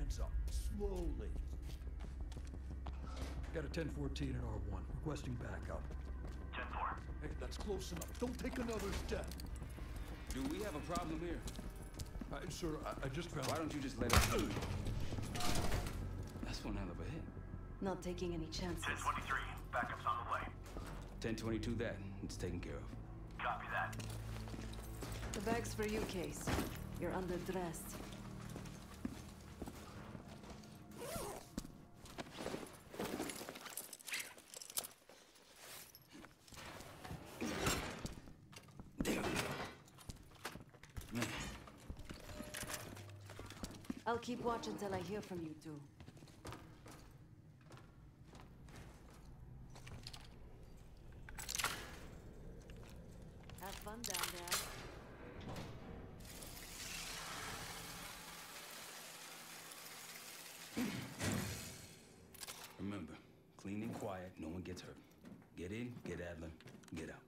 hands up, slowly. Got a 1014 in R1, requesting backup. 10-4. Hey, that's close enough. Don't take another step. Do we have a problem here? Sir, I just found... Why don't you just let us do? That's one hell of a hit. Not taking any chances. 10-23. Backup's on the way. 1022 that. It's taken care of. Copy that. The bag's for you, Case. You're underdressed. There we go. Man. I'll keep watch until I hear from you two. Have fun down there. Remember, clean and quiet, no one gets hurt. Get in, get Adler, get out.